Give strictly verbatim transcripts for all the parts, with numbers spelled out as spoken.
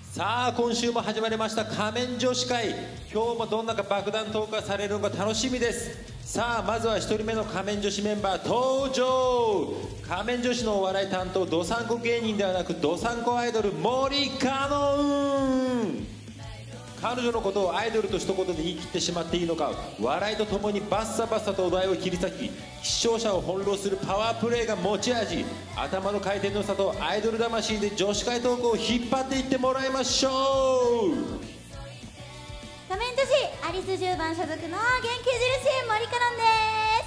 さあ今週も始まりました仮面女子会。今日もどんなか爆弾投下されるのか楽しみです。さあまずはひとりめの仮面女子メンバー登場。仮面女子のお笑い担当どさんこ芸人ではなくどさんこアイドル森かのん。彼女のことをアイドルと一言で言い切ってしまっていいのか、笑いとともにバッサバッサとお題を切り裂き視聴者を翻弄するパワープレイが持ち味。頭の回転の差とアイドル魂で女子会トークを引っ張っていってもらいましょう。 仮面女子アリスじゅうばん所属の元気印森かのんです。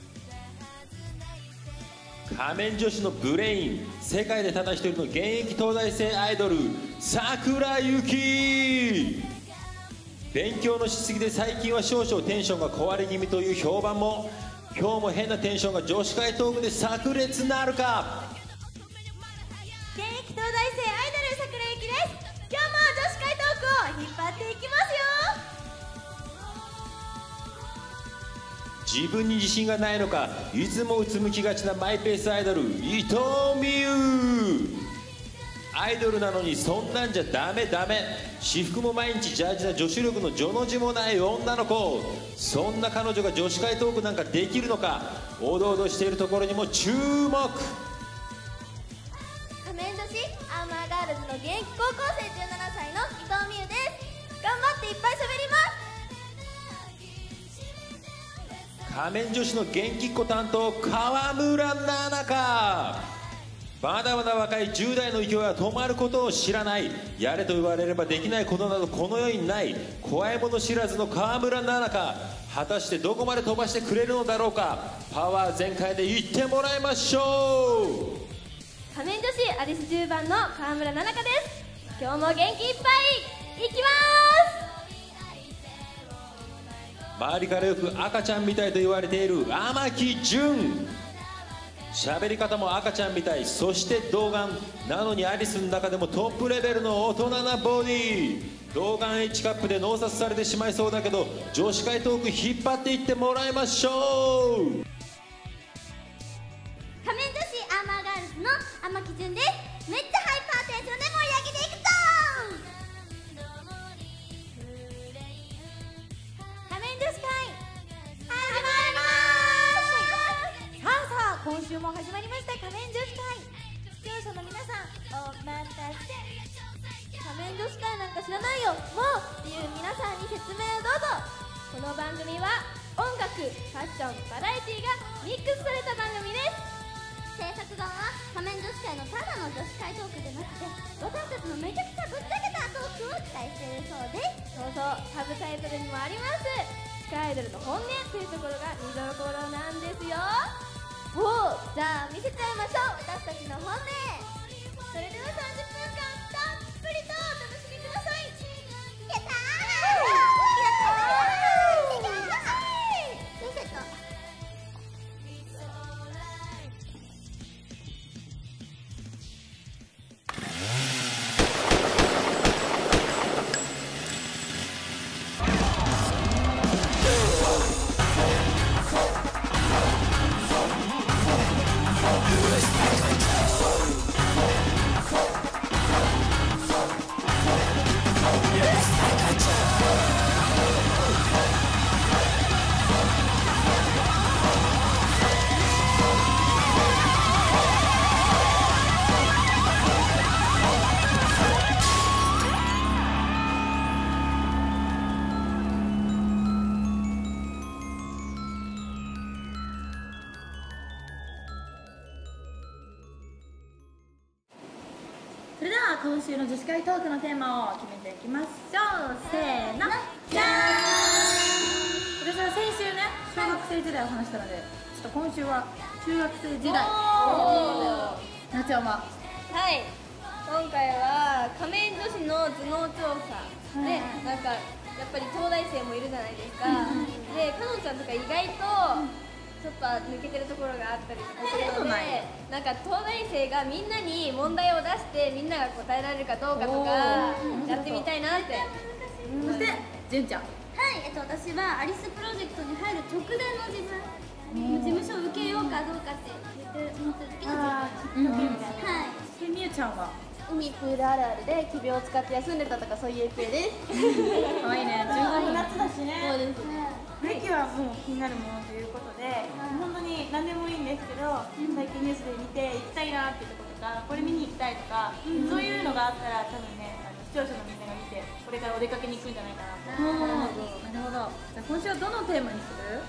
仮面女子のブレイン、世界でただ一人の現役東大生アイドル桜雪。勉強のしすぎで最近は少々テンションが壊れ気味という評判も、今日も変なテンションが女子会トークで炸裂なるか。 現役東大生アイドル桜雪です。今日も女子会トークを引っ張っていきますよ。 自分に自信がないのかいつもうつむきがちなマイペースアイドル伊藤美優。アイドルなのにそんなんじゃダメダメ。私服も毎日ジャージな女子力の女の字もない女の子。そんな彼女が女子会トークなんかできるのか。おどおどしているところにも注目。 仮面女子アーマーガールズの現役高校生じゅうななさいの伊藤美優です。頑張っていっぱい喋ります。 仮面女子の元気っ子担当川村奈々香。まだまだ若いじゅう代の勢いは止まることを知らない。やれと言われればできないことなどこの世にない。怖いもの知らずの川村奈々香、果たしてどこまで飛ばしてくれるのだろうか。パワー全開でいってもらいましょう。 仮面女子アリスじゅうばんの川村奈々香です。今日も元気いっぱいいきます。 周りからよく赤ちゃんみたいと言われている天城純。喋り方も赤ちゃんみたい、そして童顔なのにアリスの中でもトップレベルの大人なボディ。童顔 H カップで脳殺されてしまいそうだけど女子会トーク引っ張っていってもらいましょう。 仮面女子アーマーガールズの天城純です。めっちゃハイパーテンションで盛り上げていくぞ。仮面女子会始まります。さあさあ今週も始まりました仮面女子会。視聴者の皆さんお待たせ。仮面女子会なんか知らないよもうっていう皆さんに説明をどうぞ。この番組は音楽、ファッション、バラエティがミックスされた番組です。制作側は仮面女子会のただの女子会トークじゃなくて私たちのめちゃくちゃぶっちゃけたトークを期待しているそうです。そうそうサブタイトルにもあります地下アイドルの本音というところが見どころなんですよ。おお、じゃあ見せちゃいましょう私たちの本音。それではさんじゅっぷんかんたっぷりとお楽しみください。やったーやったー見せた。 それでは今週の女子会トークのテーマを決めていきましょう。せーの、じゃーん。私は先週ね小学生時代を話したので、ちょっと今週は中学生時代。なちゃんははい、今回は仮面女子の頭脳調査で、なんかやっぱり東大生もいるじゃないですか。で、かのんちゃんとか意外とちょっと抜けてるところがあったりとかするので、なんか東大生がみんなに問題を出してみんなが答えられるかどうかとかやってみたいなって。 そしてじゅんちゃん。 はい、えっと、私はアリスプロジェクトに入る直前の自分事務所を受けようかどうかって言って思ってる時の自分。はい。 でみゆちゃんは海プールあるあるで奇病を使って休んでたとかそういうプーです。 可愛いね。じゅうごにん。 夏だしね。 そうですね。 雰囲気はもう気になるものということで、本当に何でもいいんですけど、最近ニュースで見て行きたいなっていうところとか、これ見に行きたいとか、そういうのがあったら多分ね、あの視聴者のみんなが見て、これからお出かけに行くんじゃないかなと。 なるほど。じゃあ今週はどのテーマにする？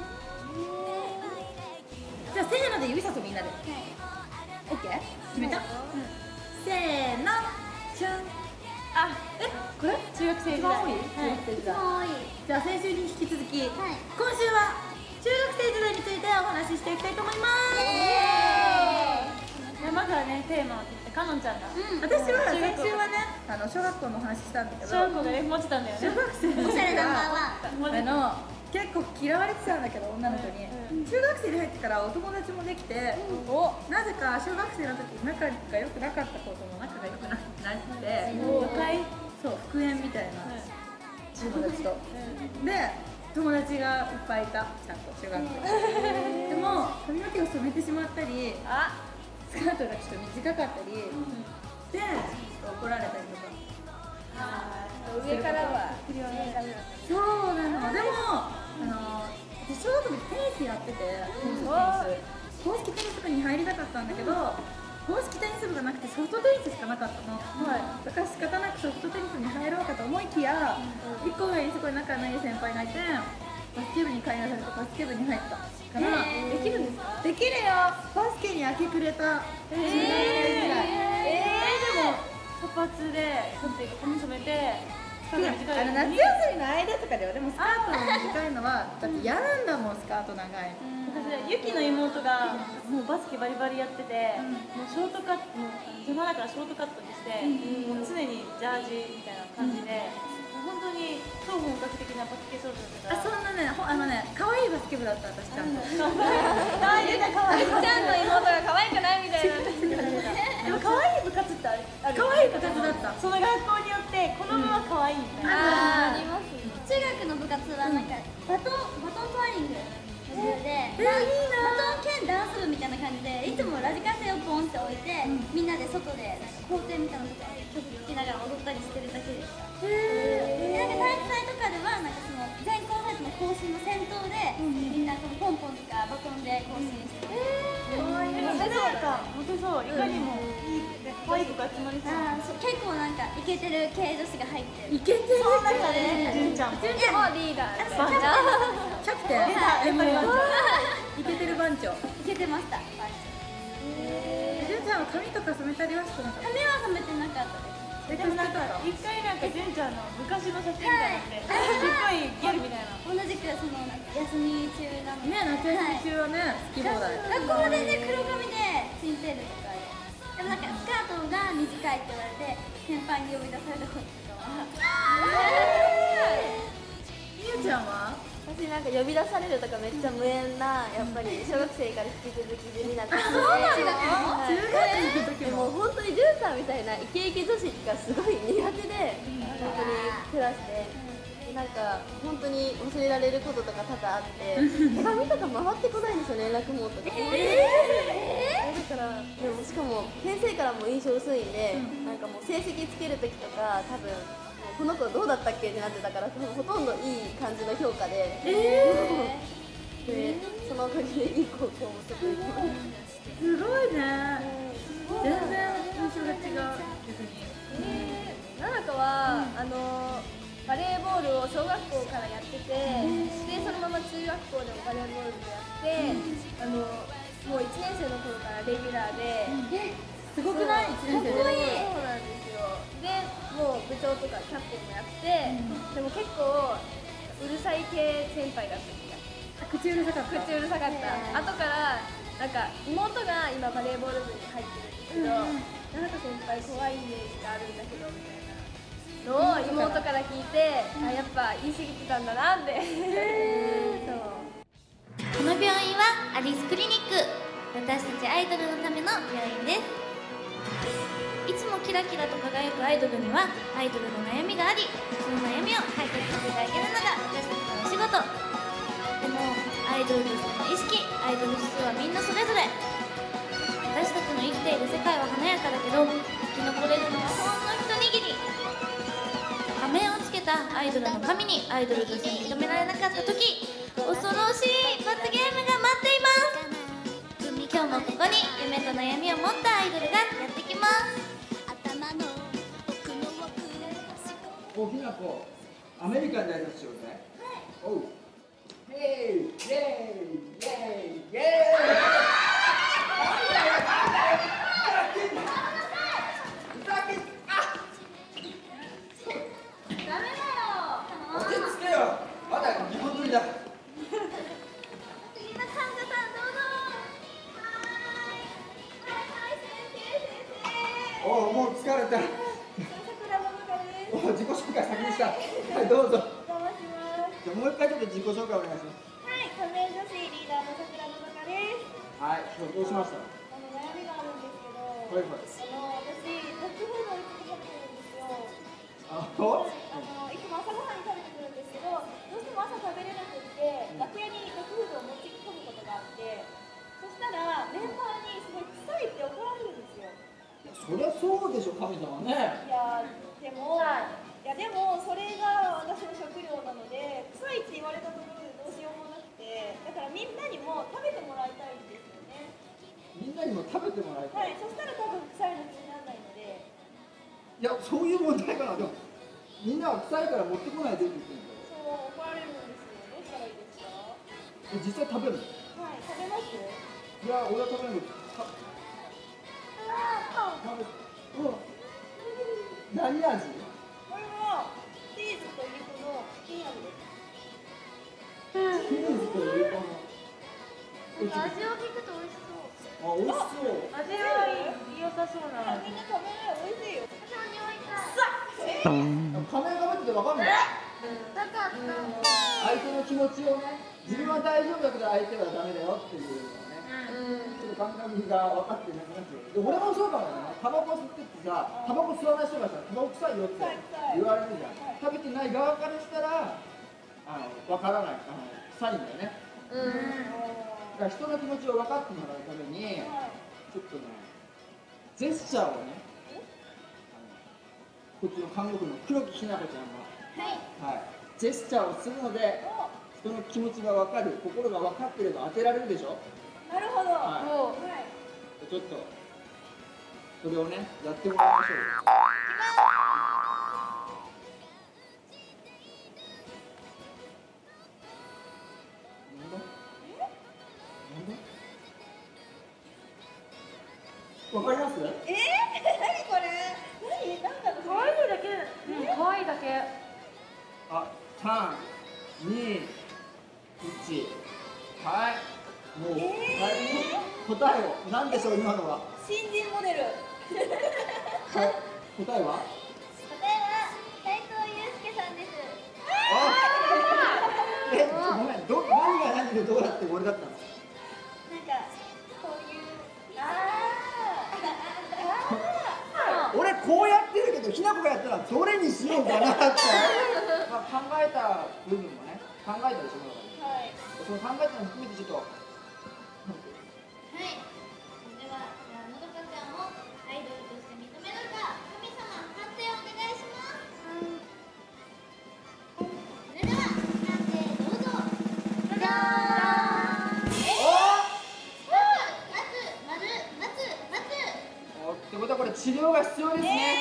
じゃあせーので指さすみんなで。オッケー？決めた？せーの。じゃん。あ、え、これ？中学生時代。多い？中学生時代。 多い。 じゃあ先週に引き続き、 はい、 今週は中学生時代についてお話ししていきたいと思います。 じゃあまずはね、テーマを聞いて、かのんちゃんが。 私は先週はね、あの小学校の話したんだけど、 小学校で持ってたんだよね。 小学生のおしゃれな時マがあの結構嫌われてたんだけど、女の子に、中学生に入ってからお友達もできて、なぜか小学生の時仲が良くなかった子とも仲が良くなってなくて、 了解。 そう復縁みたいな友達と、で友達がいっぱいいた、ちゃんと中学校でも髪の毛を染めてしまったり、スカートがちょっと短かったりで、ちょっと怒られたりとか。 上からはそうなの。でもあの私小学校でテニスやってて、公式テニス部に入りたかったんだけど、公式テニス部がなくてソフトテニスしかなかったの。だから仕方なくソフトテニスに入ろうかと思いきや、いっこ上にすごい仲のいい先輩がいて、バスケ部に通いなされてバスケ部に入ったから、 できるんですか？ できるよ。バスケに明け暮れた中学生時代。 でも茶髪で髪染めて。 あの夏休みの間とかではでもスカートの短いのはだって嫌なんだもん、スカート長い。 私ユキの妹がもうバスケバリバリやってて、もうショートカットも邪魔だからショートカットにして、もう常にジャージみたいな感じで、本当に超本格的なバスケ少女だったから。 あ、そんなね、ほあのね、可愛いバスケ部だった私ちゃんと。 可愛いね、可愛い。 ちゃんの妹が可愛くないみたいな。 でも可愛い部活ってある。 可愛い部活だった。 その学校によってこの部は可愛いみたいな。 あー、あります。中学の部活はなんかバトンバトントワーリングの部で、バトン兼ダンス部みたいな感じで、いつもラジカセをポンって置いて、みんなで外で校庭みたいなところで曲聴きながら踊ったりしてるだけでした。でなんか体育祭とかではなんかその全校生徒の行進の先頭で、みんなこのポンポンとかバトンで行進してる。 モテそうか、モテそう。いかにもいい可愛い子が集まりそう。 あー、そう、結構なんかイケてる系女子が入ってる。 イケてる。 その中で純ちゃんも。 純ちゃんもリーダーみたいな。 キャプテン。 やっぱり番長。 イケてる番長。 イケてました。 純ちゃんは髪とか染めたりはしてなかった。 髪は染めてなかったです。 でもなんか一回なんか純ちゃんの昔の写真みたいなので、すっごいギャルみたいな。 同じくそのなんか休み中なので。 ね、夏休み中はね、好き放題。 学校でね、黒髪でツインテールとかで。でもなんかスカートが短いって言われて先輩に呼び出されたこととかは。 みゆちゃんは？ 私なんか呼び出されるとかめっちゃ無縁な、やっぱり小学生から引き続き地味な感じで、 中学の時でも本当にジュンさんみたいなイケイケ女子がすごい苦手で、本当にクラスでなんか本当に忘れられることとか多々あって、手紙とか回ってこないんですよ、連絡網とか。えー、だからでもしかも先生からも印象薄いんで、なんかもう成績つける時とか多分この子どうだったっけってなってたから、ほとんどいい感じの評価で、えー、でそのおかげでいい高校もちょっと行きました。 すごいね。全然印象が違う。逆に。 奈々子は、あのバレーボールを小学校からやってて、でそのまま中学校でもバレーボールでやって、あのもういちねん生の頃からレギュラーで、 すごくない？いちねん生で。 かっこいい。そうなんですよ。でもう部長とかキャプテンもやって、でも結構うるさい系先輩だった気が。 口うるさかった。 口うるさかった。後からなんか妹が今バレーボール部に入ってるんですけど、奈々子先輩怖いイメージがあるんだけどみたいなのを妹から聞いて、あ、やっぱ言い過ぎてたんだなって。そう。 この病院はアリスクリニック。私たちアイドルのための病院です。いつもキラキラと輝くアイドルにはアイドルの悩みがあり、その悩みを解決してあげるのが私たちのお仕事。でもアイドルとしての意識、アイドル指数はみんなそれぞれ。私たちの生きている世界は華やかだけど、生き残れイドルの神にアイドルとして認められなかった時、恐ろしい罰ゲームが待っています。今日もここに夢と悩みを持ったアイドルがやってきます。 おひなこ、アメリカンで挨拶しようぜ。はい。おう。ヘイ、イェイ、イェイ、イェイ、イェイ。落ち着けよ。まだ日本撮りだ。 次の患者さんどうぞ。はいはい、先生先生。 おう、もう疲れた。 桜の中です。 お、自己紹介先にした。はい、どうぞ。 お邪魔します。 じゃあもう一回ちょっと自己紹介お願いします。 はい、仮面女子リーダーの桜の中です。 はい、今日どうしました。 あの悩みがあるんですけど、 はいはい。 あの私ドッグフードをいつも食べてるんですよ。 あ、ほあのいつも朝ごはんに食べてくるんですけど、どうしても朝食べれなくって楽屋にドッグフードを持ち込むことがあって、そしたらメンバーにすごい臭いって怒られるんですよ。 そりゃそうでしょ、神様ね。 いやでも、いやでもそれが私の食料なので、臭いって言われたところでどうしようもなくて、だからみんなにも食べてもらいたいんですよね。 みんなにも食べてもらいた。 はいい、そしたら多分臭いの気にならないので。 いや、そういう問題かな。でもみんなは臭いから持ってこないでって言ってるんだよ。 そう怒られるんですよ。どうしたらいいですか？ え、実際食べるの？ はい、食べます？ いや、俺は食べないけど。た食べ、うん。何味？ これはチーズと肉のチキン味です。 チーズというかの。 味を聞くと美味しそう。 あ、美味しそう。 味はいい良さそうな。 みんな食べない美味しいよ。 仮面かぶっててわかんない。相手の気持ちをね、自分は大丈夫だけど相手はダメだよっていうのがね、ちょっと感覚が分かってなくなっちゃう。で、俺もそうかもね。タバコ吸ってってさ、タバコ吸わない人がさ、タバコ臭いよって言われるじゃん。食べてない側からしたら、あの分からない、あの臭いんだよね。だから人の気持ちを分かってもらうために、ちょっとね、ジェスチャーをね、こっちの韓国の黒木ひなこちゃんが、はい、ジェスチャーをするので、人の気持ちが分かる、心が分かってれば当てられるでしょ。 なるほど。 はい、ちょっとそれをね、やってもらいましょう。なんだ？なんだ？わかります？ えー、何これ？何？なんだろう？ 可愛いだけ。うん、可愛いだけ。 あ、さん、に、いち、はい。もう、 えー、 はい、答えを、なんでしょう、今のは。 新人モデル。 はい、答えは。 答えは斉藤祐介さんです。 あ、え、ごめん、ど、何が何でどうやって俺だったの。 なんか、こういう。ああ。 俺こうやってるけど、ひなこがやったらどれにしようかなって、まあ、考えた部分もね、考えたでしょ。 はい。 その考えたの含めてちょっと。 はい。では、じゃあのどかちゃんをアイドルとして認めるか、神様判定お願いします。それでは判定どうぞ。じゃーん。待つ、待つ、待つ、待つ。 おってことはこれ治療が必要ですね。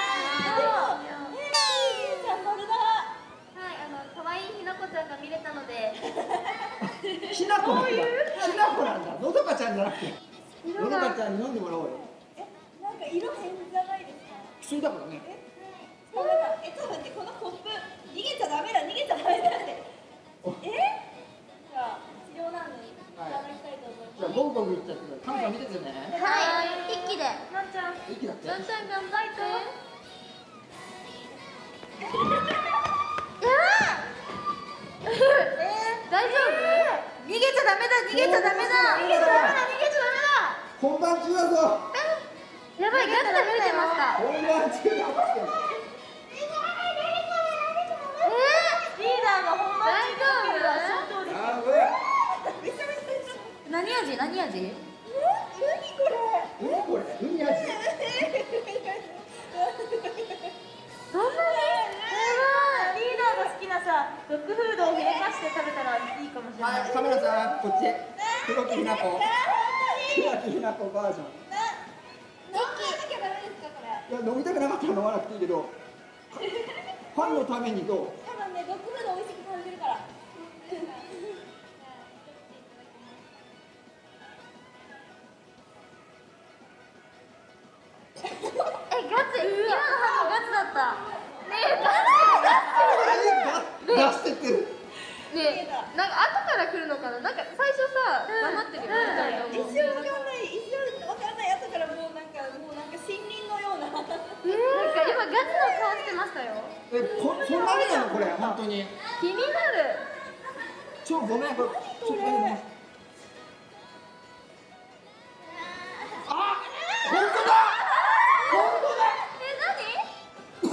見れたのでひなこなんだ。ひなこなんだ。のどかちゃんじゃなくて、のどかちゃんに飲んでもらおうよ。 え、なんか色変じゃないですか。 普通だからね。 え、そうなんか、え、ちょっと待って、このコップ逃げちゃダメだ、逃げちゃダメだって。え？じゃあ治療なんでいただきたいと思います。 じゃあゴーゴー言っちゃってください。神様見ててね。 はい、一気でなんちゃん、 一気だって。 なんちゃん頑張って大丈夫？逃げちゃダメだ、逃げちゃダメだ、逃げちゃダメだ、逃げちゃダメだ。 本番中だぞ。 やばい、ガスで見れてますか？ 本番中だぞ。 リーダーが本番中だ。 やべえ。 何味？何味？ 何これ？ 何これ？海味。 そんなに？やばい。リーダーがはい、カメラさん、こっち。黒木ひな子。黒木ひな子バージョン。 飲まなきゃダメですかこれ。 いや、飲みたくなかったら飲まなくていいけど。ファンのためにどう。 多分ね、ドッグフード美味しく食べてるから。 え、ガチ、今の反応ガチだった。ねえ、出してってる。 え、ねえ、なんか後から来るのかな、なんか最初さ、黙ってるよね。 一瞬わかんない、一瞬わかんない後からもうなんかもうなんか森林のような。 なんか今ガチの顔してましたよ。 え、こ、そんなになの、これ、本当に。 気になる。 ちょ、ごめん、これ、ちょっとだけ。あ、本当だ。 え、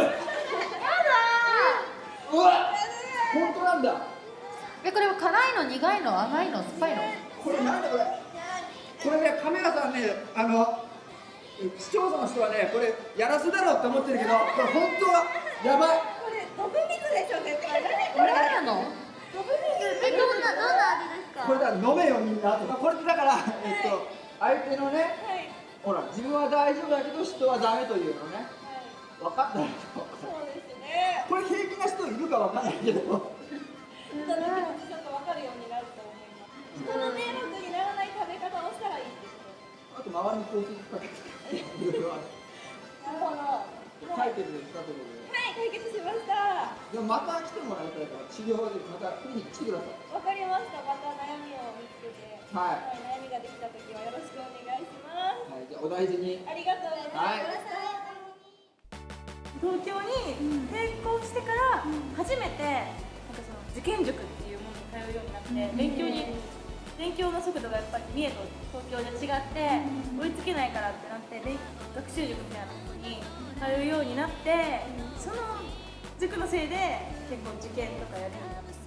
うわ、本当なんだ。 え、これは辛いの、苦いの、甘いの、酸っぱいの。 これなんだこれ。これね、カメラさんね、あの。視聴者の人はね、これやらせだろうって思ってるけど、これ本当はやばい。 これドブ水でしょ絶対。 これ何なの？ ドブ水。 え、どんな、どんな味ですか？ これだ、飲めよみんな。これだから、えっと、相手のね、ほら、自分は大丈夫だけど、人はダメというのね。分かったでしょ。 そうですね。 これ平気な人いるか分かんないけど。 ちょっと分かるようになると思います。人の迷惑にならない食べ方をしたらいいってこと。 あと周りに香水かけて。いろいろある。 なるほど。 解決でしたところで。 はい、解決しました。 でもまた来てもらいたいから治療でまたクリニック来てください。 わかりました。また悩みを見つけて、 はい。 悩みができた時はよろしくお願いします。 はい、じゃあお大事に。 ありがとうございます。東京に転校してから初めてなんかその受験塾っていうものに通うようになって、勉強に勉強の速度がやっぱり三重と東京じゃ違って追いつけないからってなって、学習塾みたいなところに通うようになって、その塾のせいで結構受験とかやるようになって、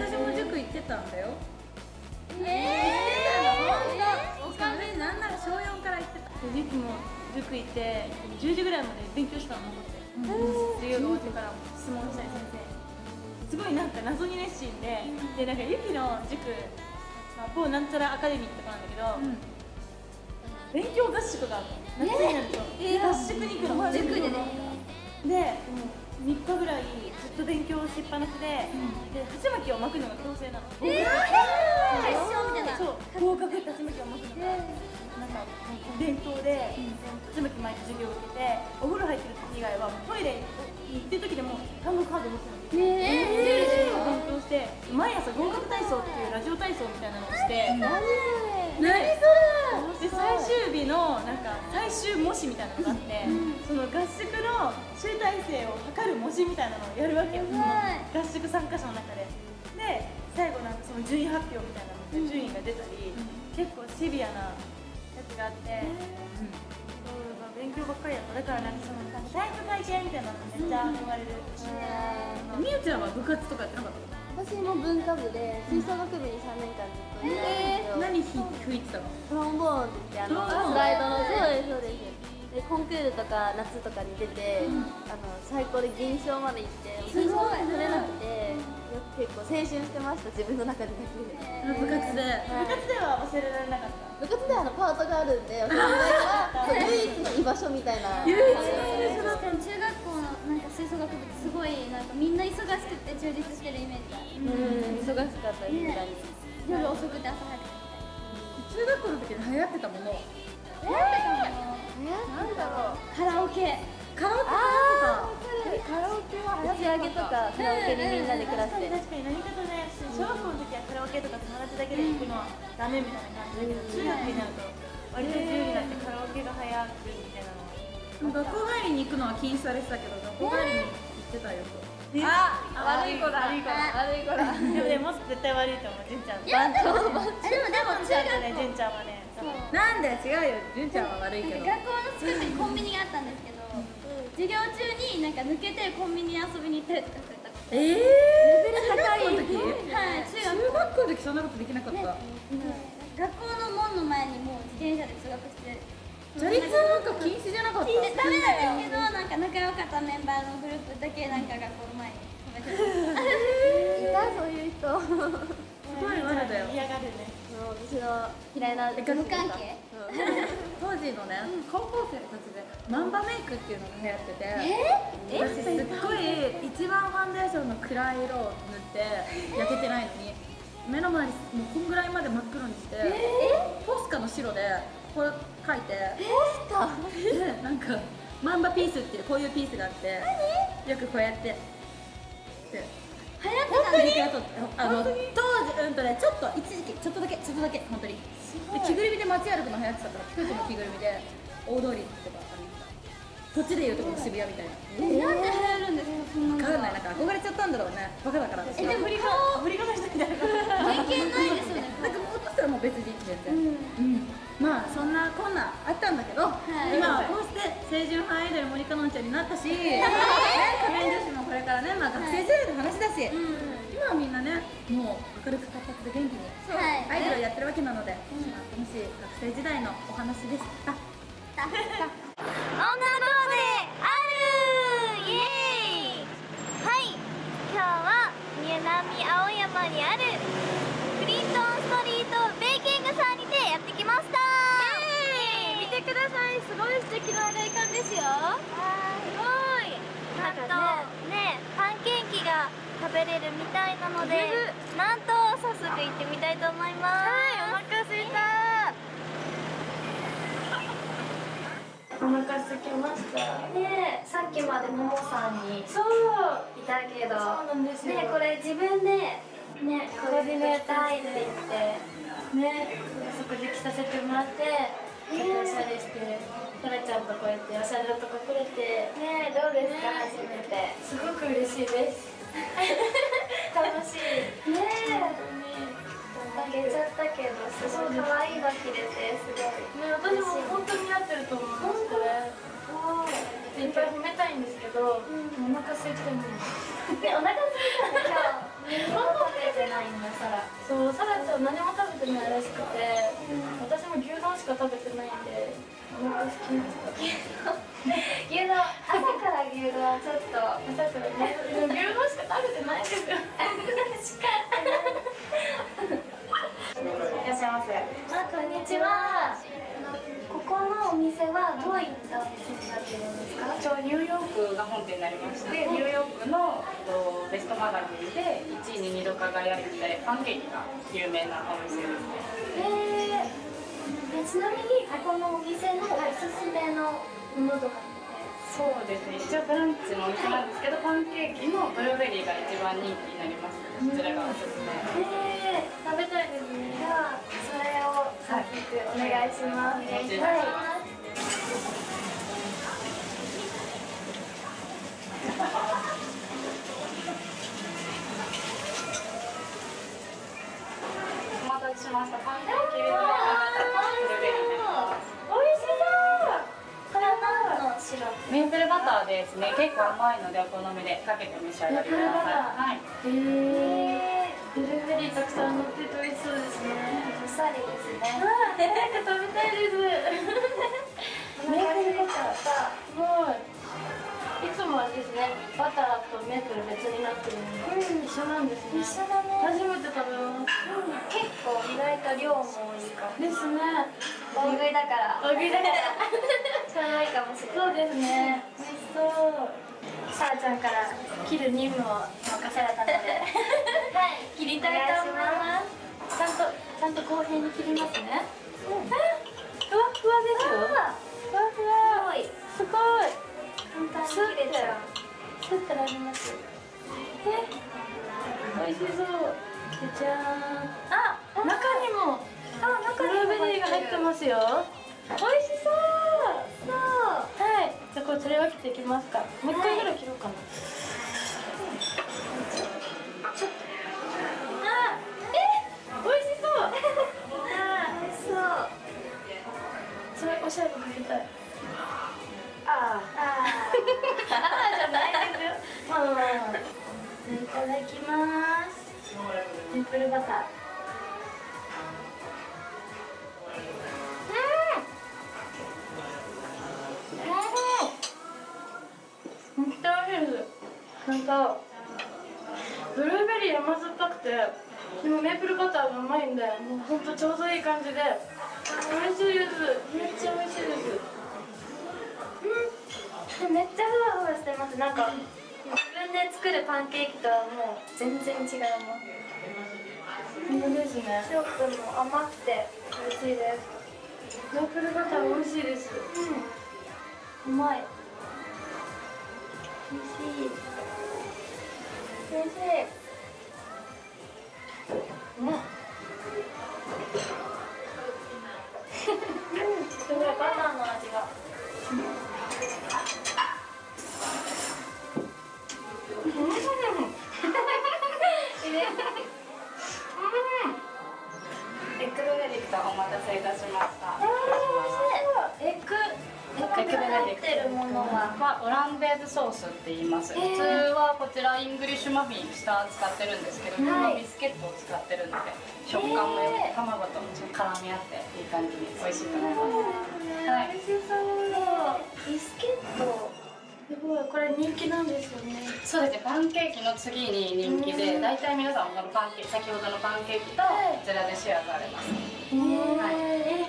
私も塾行ってたんだよ。 えおかげなんなら小よんから行ってた。 塾も塾行ってじゅうじぐらいまで勉強したの思って、授業が終わってから質問したり先生すごいなんか謎に熱心で、でなんかユキの塾、まあ、某なんちゃらアカデミーってとこなんだけど、勉強合宿があるの。夏になると合宿に行くの。塾でね。でみっかぐらいずっと勉強しっぱなしで、で鉢巻きを巻くのが強制なの。 えー、決勝みたいな。 そう、合格って鉢巻きを巻くのがなんか伝統で、鉢巻き巻いて授業を受けて、お風呂入ってる時以外はトイレに行ってる時でも単語カード持ってるんですよ。で、勉強して毎朝合格体操っていうラジオ体操みたいなのをして、何それ？で最終日のなんか最終模試みたいなのがあって、その合宿の集大成を測る模試みたいなのをやるわけよ。その合宿参加者の中で。で、最後なんかその順位発表みたいなので順位が出たり、結構シビアなやつがあって、勉強ばっかりやった。だからなんかその体育会系みたいなのめっちゃ憧れる。 みゆちゃんは部活とかやってなかった？ 私も文化部で吹奏楽部にさんねんかんずっといたんですよ。 何吹いてたの？ トロンボーンって言って、あのスライドの、そうですそうです。でコンクールとか夏とかに出て、あの最高で銀賞まで行って金賞が取れなくて、結構青春してました。自分の中でだけで。 部活で。 部活では忘れられなかった。 部活であのパートがあるんで、そのが唯一の居場所みたいな。 唯一の確かに中学校のなんか吹奏楽部ってすごいなんかみんな忙しくて充実してるイメージが。 うん、忙しかったです。 夜遅くて朝早くて。 中学校の時に流行ってたもの。 えなんだろう。カラオケ。 カラオケあー、カラオケは打ち上げとかカラオケにみんなで暮らして。 確かに何かとね、小学校の時はカラオケとか友達だけで行くのはダメみたいな感じだけど、中学になると割と自由になってカラオケが流行るみたいなのが。 学校帰りに行くのは禁止されてたけど、学校帰りに行ってたよと。 あ、悪い子だ。悪い子だ。悪い子だ。でもでも絶対悪いと思う、純ちゃん。 番長番長。でもでも中学ね、純ちゃんはね。 なんで違うよ、純ちゃんは悪いけど。 学校の近くにコンビニがあったんですけど、授業中になんか抜けてコンビニに遊びに行ったりとかすると。 ええー。レベル高い時？ はい、中学中学校の時そんなことできなかった。 学校の門の前にもう自転車で通学して。 チャリ通なんか禁止じゃなかった。 ダメなんですけど、なんか仲良かったメンバーのグループだけなんか学校の前に止めてた。 いたそういう人。 すごい我だよ。 嫌がるね。 私の嫌いな無関係当時のね、高校生たちでマンバメイクっていうのが流行ってて、私すっごい一番ファンデーションの暗い色を塗って焼けてないのに目の前にもうこんぐらいまで真っ黒にして、ポスカの白でこう描いて、ポスカでなんかマンバピースっていうこういうピースがあって、よくこうやってで流行ってたんですあの当時うんとねちょっと一時期ちょっとだけちょっとだけ本当にで着ぐるみで街歩くの流行ってたからピクチュの着ぐるみで大通りとか歩いてたこっちでいうとこの渋谷みたいななんで流行るんですかそんなの分かんないなんか憧れちゃったんだろうねバカだから私えでもは顔アフリカの人みたいな原型ないですよねなんかもう落としたらもう別人全然うんまあそんなこんなあったんだけど、 い今はこうして清純派アイドル森かのんちゃんになったし、ね、仮面女子もこれからね、まあ、学生時代の話だし、今はみんなねもう明るく活発で元気にアイドルをやってるわけなので、まあ、楽しい学生時代のお話でした女コーデあるイエーイ。はい、今日は南青山にあるクリントンストリートベーキングさんにてやってきました。見てください、すごい素敵な外観ですよ。すごい。あとね、パンケーキが食べれるみたいなので、なんと早速行ってみたいと思います。はい、お腹すいた。 お腹空きましたねえ、さっきまでももさんにいそうたけど、 そうなんですよねえ、これ自分でね、これで着たいって言ってね、食事着させてもらってちょっとおしゃれしてタラちゃんとこうやっておしゃれなとこ来れてねえ、どうですか、初めて。 すごく嬉しいです楽しいねえ、負けちゃったけど、すごい可愛いの着れて、すごいね、私も本当に似合ってると思いますこれいっぱい褒めたいんですけど、お腹空いてもね、お腹すいたね、今日何も食べてないんだ、サラ。 そう、サラちゃん何も食べてないらしくて、私も牛丼しか食べてないんでお腹空きました牛丼、朝から牛丼はちょっと朝からね、でも牛丼しか食べてないんですよしかいらっしゃいませ。 あ、こんにちは。ここのお店はどういったお店になってるんですか？ 一応ニューヨークが本店になりまして、ニューヨークのとベストマガジンでいちいににど輝いてパンケーキが有名なお店ですね。 えー、ちなみにここのお店のおすすめのものとかってそうですね、一応ブランチのお店なんですけど、パンケーキのブルーベリーが一番人気になります。こちらがおすすめ。 えー、食べたいですね。では、それを早速お願いします。お願いします。 お待たせしました。パンケーキですね。ブルーベリーです。 美味しそう。これは何のシロップ？ メープルバターですね。結構甘いのでお好みでかけて召し上がりください。はい。 えー、 ブルーベリーたくさん乗ってて美味しそうですね。 おしゃれですね。 あー、早く食べたいですメープルバターさ、 すごい。いつもはですね、バターとメープル別になってるのが一緒なんですね。 一緒だね。 初めて食べます。 結構意外と量も多いかも。 ですね。 大食いだから。 大食いだからちょうどいいかもしれない。 そうですね。美味しそう。 さあちゃんから切る任務を任されたので、 はい切りたいと思います。ちゃんとちゃんと公平に切りますね。うん、ふわふわですよ。ふわふわ。すごい。 簡単に切れちゃう。 スッとなります。え、美味しそう。じゃーん。あ、中にもあ、中ブルーベリーが入ってますよ。美味しそう。 そう。 はい。じゃあこれ取り分けていきますか。もう一回ぐらい切ろうかな。あ、え、美味しそう。 あ、美味しそう。 それおしゃれにかけたい。 ああ。 あーじゃないですよ。まあまあまあ。いただきます。メープルバター。うん。めっちゃ美味しいです。なんかブルーベリー甘酸っぱくて、でもメープルバターがうまいんで、もうほんとちょうどいい感じで美味しいです。めっちゃ美味しいです。うん、めっちゃふわふわしてます。なんか自分で作るパンケーキとはもう全然違います。本当ですね。シロップも甘くて美味しいです。メープルバター美味しいです。うん、うまい。美味しい。美味しい。うん。すごいバターの味が。 エッグベネディクトお待たせいたしました。 エッグエッグベネディクトはオランデーズソースって言います。普通はこちらイングリッシュマフィン下使ってるんですけど、このビスケットを使ってるので食感もよくて卵とちょっと絡み合っていい感じに美味しいと思います。はい。 美味しそう。ビスケット。すごい、これ人気なんですよね。 そうですね、パンケーキの次に人気で、大体皆さんこのパンケーキ、先ほどのパンケーキとこちらでシェアされます。はい。 え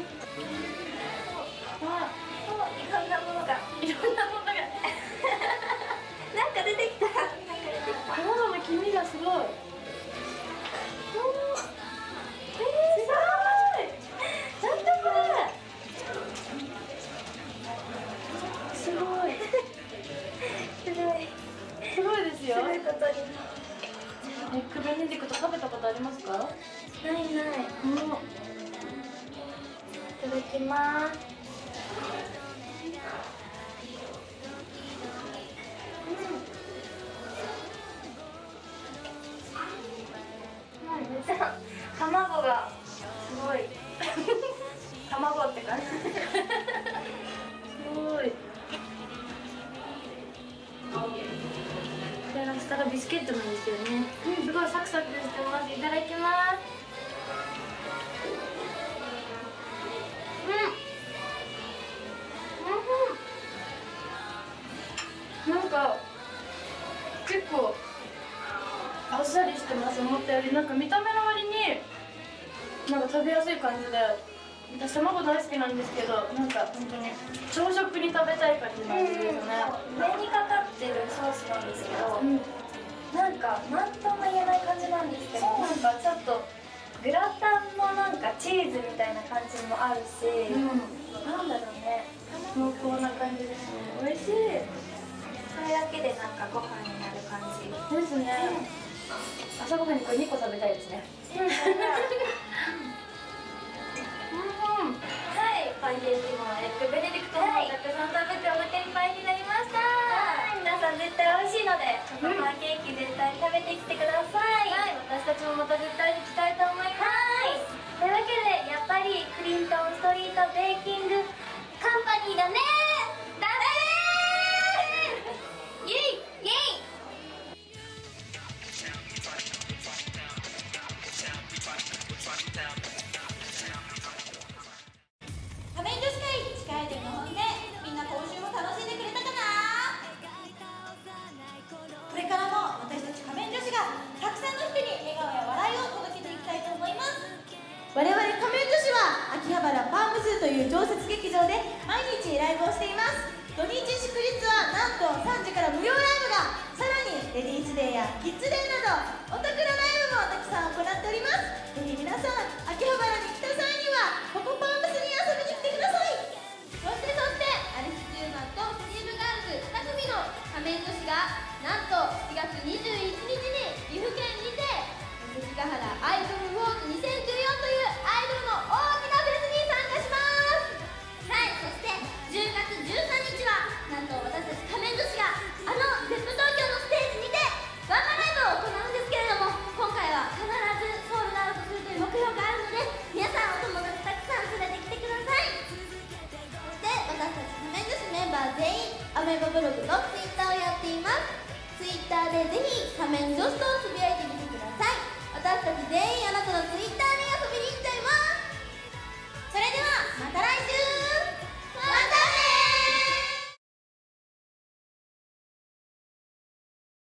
あ、いろんなものが、いろんなものがなんか出てきた。卵の黄身がすごい。おー、えー、すごい。なんだこれ。すごい。すごい。すごいですよ。すごいことに。エッグベネディクト食べたことありますか？ないない。うん。いただきます。うん。うん、めっちゃ卵がすごい。卵って感じ。すごい。で、下がビスケットなんですよね。うん、すごいサクサクしてます。いただきます。うん。うん。なんか結構あっさりしてます。思ったよりなんか見た目の割になんか食べやすい感じで。私卵大好きなんですけど、なんか本当に朝食に食べたい感じなんですよね。 上にかかってるソースなんですけど、うん、なんか何とも言えない感じなんですけど、なんかちょっとグラタンのなんかチーズみたいな感じもあるし、うん、なんだろうね、 濃厚な感じですね。美味しい。 それだけでなんかご飯になる感じですね。うん、朝ごはんにこれにこ食べたいですね。 はい、パンケーキもエッグベネディクトもたくさん食べてお腹いっぱいになりました。はい、皆さん絶対美味しいので、このパンケーキ絶対食べてきてください。はい、私たちもまた絶対に来たいと思います。はい、というわけでやっぱりクリントンストリートベーキングカンパニーだねーだねーイエイイエイ。 仮面女子会近いでの本でみんな今週も楽しんでくれたかな。これからも私たち仮面女子がたくさんの人に笑顔や笑いを届けていきたいと思います。我々仮面女子は秋葉原パームスという常設劇場で毎日ライブをしています。土日祝日はなんとさんじから無料ライブが、さらにレディースデーやキッズデーなどお得なライブもたくさん行っております。ぜひ皆さん秋葉原に来た際にはここパームスに遊びに来てください。そしてそしてアリス・ジューマンとスチームガールズに組の仮面女子がなんとしちがつにじゅういちにちに岐阜県にて関ヶ原アイドルフォークにせんじゅうよんというアイドルの大きなフェスに参加します。はい、そしてじゅうがつじゅうさんにちはなんと私たち仮面女子があのゼップ東京のステージにてワンマンライブを行うんですけれども、今回は必ずソールドアウトするという目標があるので、皆さんお友達たくさん連れてきてください。そして私たち仮面女子メンバー全員アメーバブログとツイッターをやっています。ツイッターでぜひ仮面女子とつぶやいてみてください。私たち全員あなたのツイッターに遊びに行っちゃいます。それではまた来週。